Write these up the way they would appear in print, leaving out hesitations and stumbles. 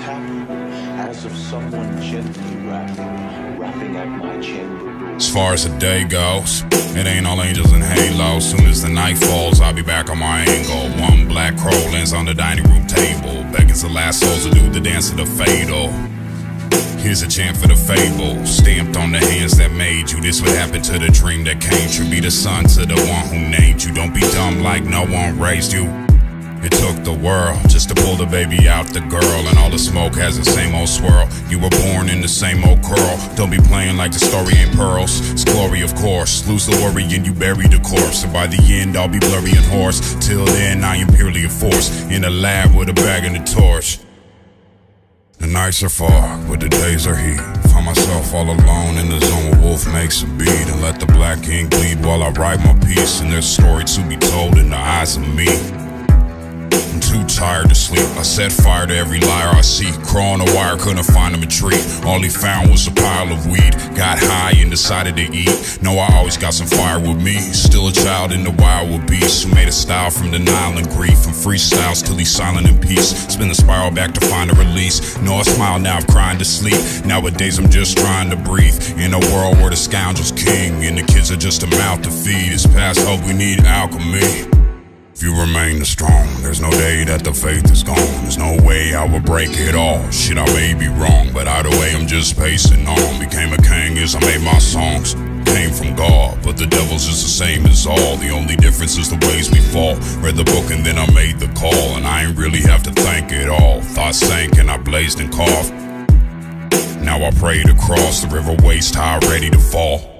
happen, as of someone gently rapping at my chamber door. As far as the day goes, it ain't all angels and halos. Soon as the night falls, I'll be back on my angle. One black crow lands on the dining room table, beckons the last souls to do the dance of the fatal. Here's a chant for the fable, stamped on the hands that made you. This would happen to the dream that came true. Be the son to the one who named you. Don't be dumb like no one raised you. It took the world just to pull the baby out the girl, and all the smoke has the same old swirl. You were born in the same old curl. Don't be playing like the story ain't pearls. It's glory, of course. Lose the worry and you bury the corpse, and by the end I'll be blurry and hoarse. Till then I am purely a force, in a lab with a bag and a torch. The nights are far, but the days are heat. Find myself all alone in the zone where wolf makes a beat, and let the black ink bleed while I write my piece. And there's a story to be told in the eyes of me. I'm too tired to sleep. I set fire to every liar I see. Crawl on a wire, couldn't find him a tree. All he found was a pile of weed. Got high and decided to eat. Know I always got some fire with me. Still a child in the wild with beasts, who made a style from denial and grief, and freestyles till he's silent in peace. Spin the spiral back to find a release. Know I smile now, I'm crying to sleep. Nowadays I'm just trying to breathe. In a world where the scoundrel's king and the kids are just a mouth to feed. It's past hope, we need alchemy. If you remain strong, there's no day that the faith is gone. There's no way I will break it all. Shit, I may be wrong, but either way I'm just pacing on. Became a king as I made my songs. Came from God, but the devil's just the same as all. The only difference is the ways we fall. Read the book and then I made the call, and I ain't really have to thank it all. Thoughts sank and I blazed and coughed. Now I pray to cross the river waist high, ready to fall.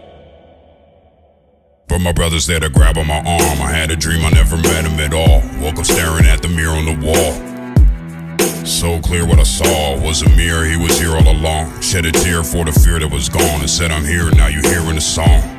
But my brother's there to grab on my arm. I had a dream, I never met him at all. Woke up staring at the mirror on the wall. So clear what I saw was a mirror, he was here all along. Shed a tear for the fear that was gone, and said I'm here, now you hearing the song.